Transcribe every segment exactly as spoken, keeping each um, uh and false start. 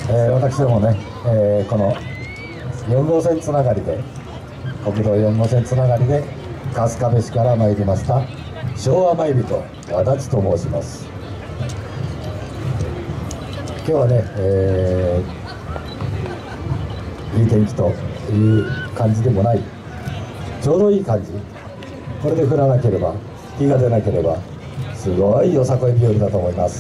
えー、私どもね、えー、このよん号線つながりで、国道よん号線つながりで春日部市から参りました昭和参人足立と申します。今日はね、えー、いい天気という感じでもない、ちょうどいい感じ、これで降らなければ、日が出なければすごいよさこい日和だと思います。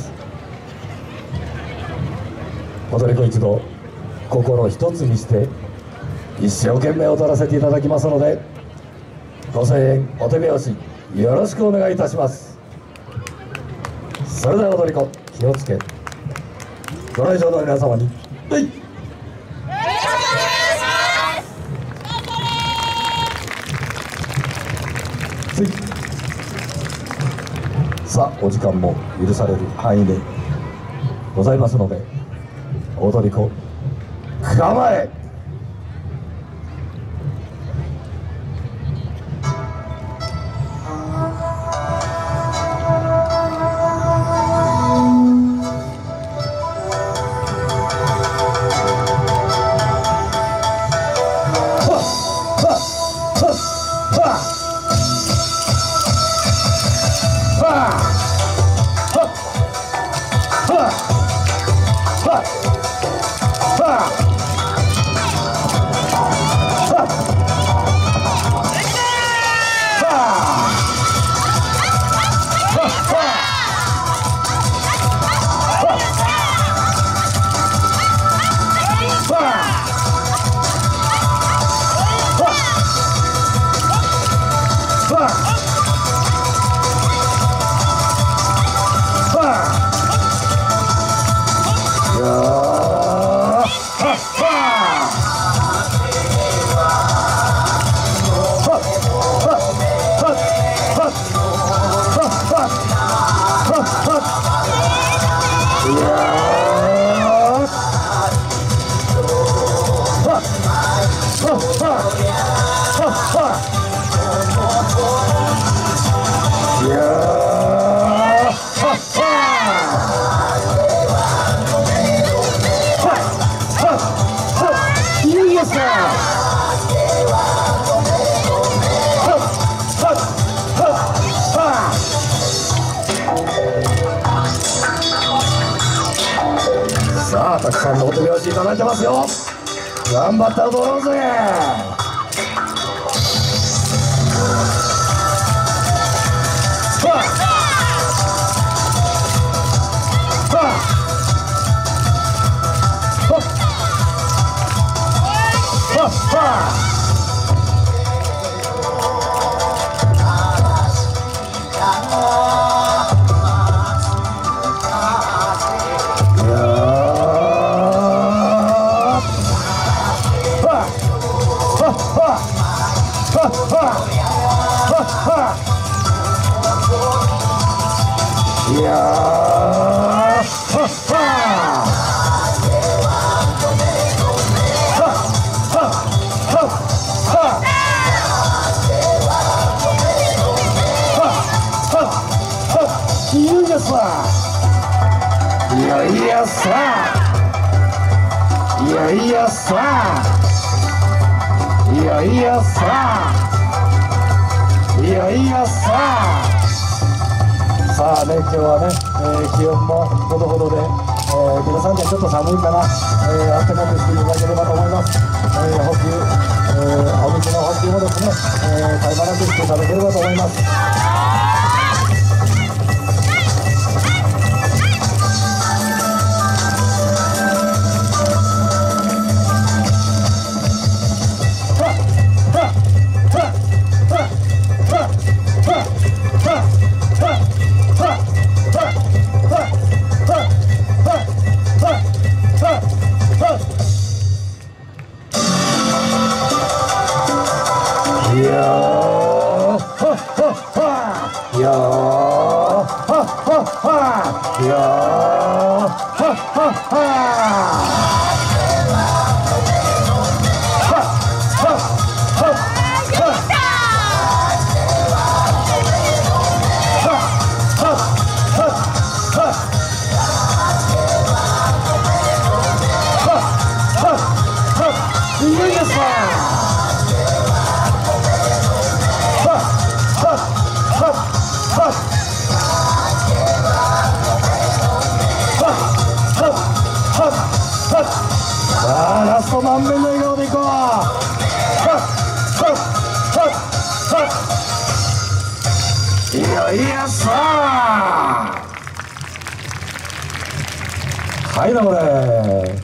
踊り子一同、心一つにして一生懸命踊らせていただきますので、ご声援お手拍子よろしくお願いいたします。それでは踊り子気をつけ、ご来場の皆様にはい、ついさあお時間も許される範囲でございますので、踊り子構え。さあたくさんのお手拍子いただいてますよ。頑張って踊ろうぜ。いやいやいやさいやいやさいやいやさいやいやささあね、今日はね、えー、気温もほどほどで、えー、皆さんにはちょっと寒いかな、えー、暖かくしていただければと思います。えー、補給、えー、お水の補給もですね、えー、絶え間なくしていただければと思います。いやーはっはっはいやーはっはっはいやーはっはっはい満面の笑顔でいこう。はっはっはっはっ。いやいやさあ、はいだこれ。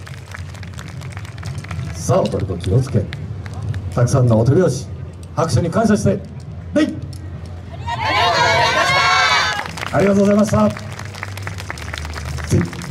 さあお取り気をつけ、たくさんのお手拍子拍手に感謝して、はい、ありがとうございました。